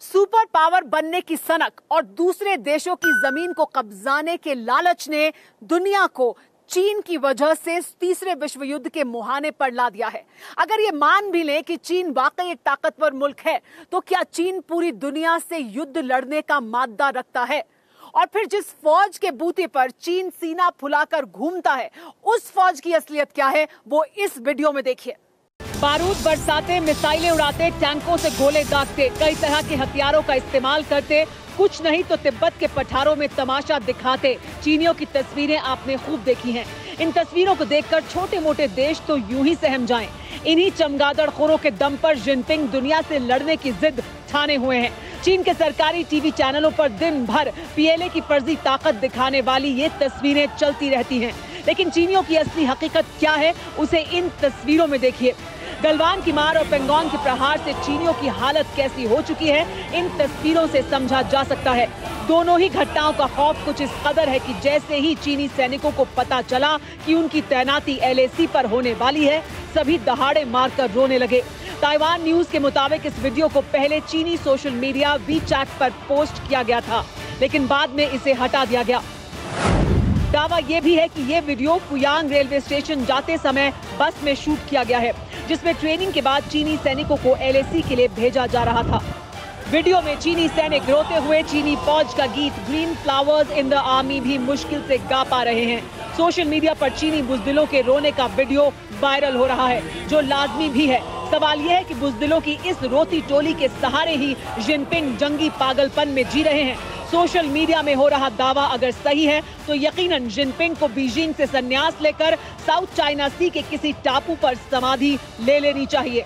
Super power बनने की सनक और दूसरे देशों की जमीन को कब्जाने के लालच ने दुनिया को चीन की वजह से तीसरे विश्व युद्ध के मुहाने पर ला दिया है। अगर ये मान भी लें कि चीन वाकई एक ताकतवर मुल्क है, तो क्या चीन पूरी दुनिया से युद्ध लड़ने का मादा रखता है? और फिर जिस फौज के बूते पर चीन सीना फुलाकर घूमता है, उस फौज की असलियत क्या है, वो इस वीडियो में देखिए। बारूद बरसाते, मिसाइलें उड़ाते, टैंकों से गोले दागते, कई तरह के हथियारों का इस्तेमाल करते, कुछ नहीं तो तिब्बत के पठारों में तमाशा दिखाते चीनियों की तस्वीरें आपने खूब देखी हैं। इन तस्वीरों को देखकर छोटे मोटे देश तो यूं ही सहम जाएं। इन्हीं चमगादड़खोरों के दम पर जिनपिंग दुनिया से लड़ने की जिद ठाने हुए हैं। चीन के सरकारी टीवी चैनलों पर दिन भर पीएलए की फर्जी ताकत दिखाने वाली ये तस्वीरें चलती रहती हैं। लेकिन चीनियों की असली हकीकत क्या है, उसे इन तस्वीरों में देखिए। गलवान की मार और पेंगोंग के प्रहार से चीनियों की हालत कैसी हो चुकी है, इन तस्वीरों से समझा जा सकता है। दोनों ही घटनाओं का खौफ कुछ इस कदर है कि जैसे ही चीनी सैनिकों को पता चला कि उनकी तैनाती एलएसी पर होने वाली है, सभी दहाड़े मारकर रोने लगे। ताइवान न्यूज के मुताबिक इस वीडियो को पहले चीनी सोशल मीडिया वीचैट पर पोस्ट किया गया था, लेकिन बाद में इसे हटा दिया गया। दावा यह भी है कि ये वीडियो फुयांग रेलवे स्टेशन जाते समय बस में शूट किया गया है, जिसमें ट्रेनिंग के बाद चीनी सैनिकों को एलएसी के लिए भेजा जा रहा था। वीडियो में चीनी सैनिक रोते हुए चीनी फौज का गीत green flowers in the army भी मुश्किल से गा पा रहे हैं। सोशल मीडिया पर चीनी बुजदिलों के रोने का वीडियो वायरल हो रहा है, जो लाजमी भी है। सवाल यह है कि बुजदिलों की इस रोती टोली के सहारे ही जिनपिंग जंगी पागलपन में जी रहे हैं। सोशल मीडिया में हो रहा दावा अगर सही है, तो यकीनन जिनपिंग को बीजिंग से संन्यास लेकर साउथ चाइना सी के किसी टापू पर समाधि ले लेनी चाहिए।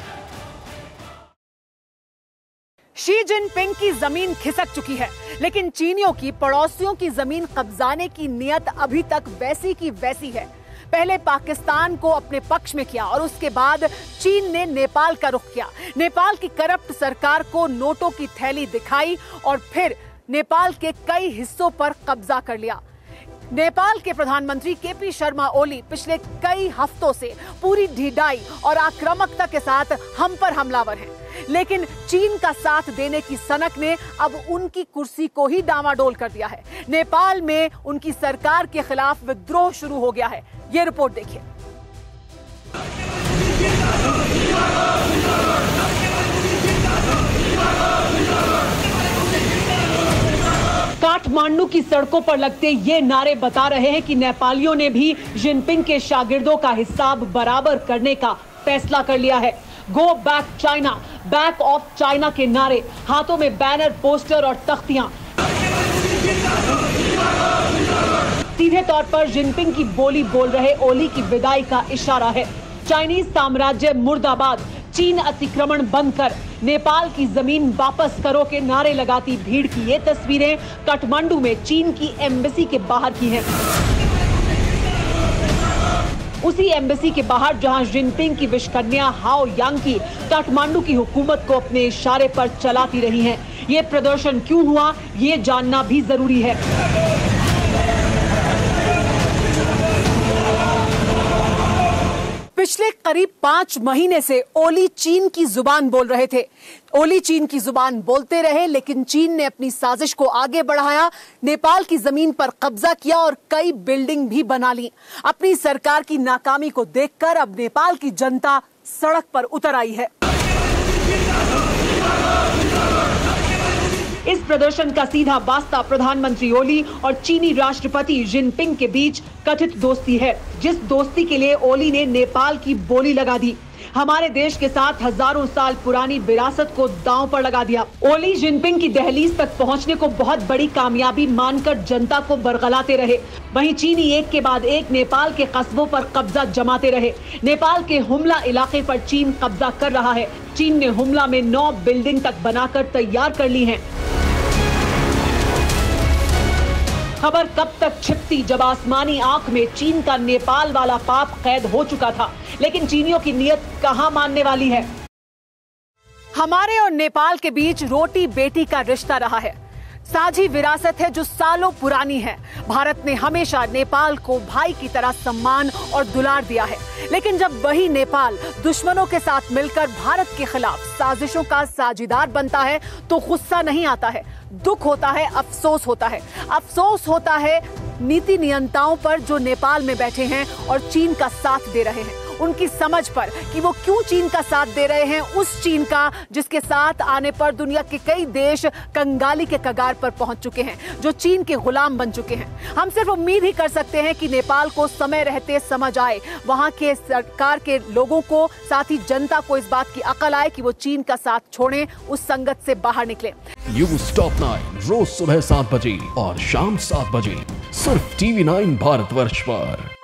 शी जिनपिंग की जमीन खिसक चुकी है, लेकिन चीनियों की पड़ोसियों की जमीन कब्जाने की नियत अभी तक वैसी की वैसी है। पहले पाकिस्तान को अपने पक्ष में किया और उसके बाद चीन ने नेपाल का रुख किया। नेपाल की करप्ट सरकार को नोटों की थैली दिखाई और फिर नेपाल के कई हिस्सों पर कब्जा कर लिया। नेपाल के प्रधानमंत्री केपी शर्मा ओली पिछले कई हफ्तों से पूरी ढिठाई और आक्रामकता के साथ हम पर हमलावर हैं, लेकिन चीन का साथ देने की सनक ने अब उनकी कुर्सी को ही डामाडोल कर दिया है। नेपाल में उनकी सरकार के खिलाफ विद्रोह शुरू हो गया है। ये रिपोर्ट देखिए। काठमांडू की सड़कों पर लगते ये नारे बता रहे हैं कि नेपालियों ने भी जिनपिंग के शागिर्दों का हिसाब बराबर करने का फैसला कर लिया है। Go back China, back off China के नारे, हाथों में बैनर, पोस्टर और तख्तियां। सीधे तौर पर जिनपिंग की बोली बोल रहे ओली की विदाई का इशारा है। चाइनीज साम्राज्य मुर्दाबाद, चीन अतिक्रमण बंद कर, नेपाल की जमीन वापस करो के नारे लगाती भीड़ की ये तस्वीरें काठमांडू में चीन की एम्बेसी के बाहर की हैं। उसी एम्बेसी के बाहर जहां जिनपिंग की विशकन्या हाओ यांगी काठमांडू की हुकूमत को अपने इशारे पर चलाती रही हैं। ये प्रदर्शन क्यों हुआ, ये जानना भी जरूरी है। पिछले करीब 5 महीने से ओली चीन की जुबान बोल रहे थे। ओली चीन की जुबान बोलते रहे, लेकिन चीन ने अपनी साजिश को आगे बढ़ाया, नेपाल की जमीन पर कब्जा किया और कई बिल्डिंग भी बना ली। अपनी सरकार की नाकामी को देखकर अब नेपाल की जनता सड़क पर उतर आई है। इस प्रदर्शन का सीधा वास्ता प्रधानमंत्री ओली और चीनी राष्ट्रपति जिनपिंग के बीच कथित दोस्ती है, जिस दोस्ती के लिए ओली ने नेपाल की बोली लगा दी। हमारे देश के साथ हजारों साल पुरानी विरासत को दांव पर लगा दिया। ओली जिनपिंग की दहलीज तक पहुंचने को बहुत बड़ी कामयाबी मानकर जनता को बरगलाते रहे। वहीं चीनी एक के बाद एक नेपाल के कस्बों पर कब्जा जमाते रहे। नेपाल के हुमला इलाके पर चीन कब्जा कर रहा है। चीन ने हुमला में 9 बिल्डिंग तक बनाकर तैयार कर ली हैं। खबर कब तक छिपती, जब आसमानी आंख में चीन का नेपाल वाला पाप कैद हो चुका था। लेकिन चीनियों की नीयत कहां मानने वाली है। हमारे और नेपाल के बीच रोटी बेटी का रिश्ता रहा है। साझी विरासत है जो सालों पुरानी है। भारत ने हमेशा नेपाल को भाई की तरह सम्मान और दुलार दिया है, लेकिन जब वही नेपाल दुश्मनों के साथ मिलकर भारत के खिलाफ साजिशों का साझीदार बनता है तो गुस्सा नहीं आता है, दुख होता है, अफसोस होता है। अफसोस होता है नीति नियंताओं पर जो नेपाल में बैठे हैं और चीन का साथ दे रहे हैं, उनकी समझ पर कि वो क्यों चीन का साथ दे रहे हैं, उस चीन का जिसके साथ आने पर दुनिया के कई देश कंगाली के कगार पर पहुंच चुके हैं, जो चीन के गुलाम बन चुके हैं। हम सिर्फ उम्मीद ही कर सकते हैं कि नेपाल को समय रहते समझ आए, वहां के सरकार के लोगों को, साथ ही जनता को इस बात की अकल आए कि वो चीन का साथ छोड़ें, उस संगत से बाहर निकले। न्यूज़ टॉप 9 रोज सुबह 7 बजे और शाम 7 बजे सिर्फ TV9 भारतवर्ष पर।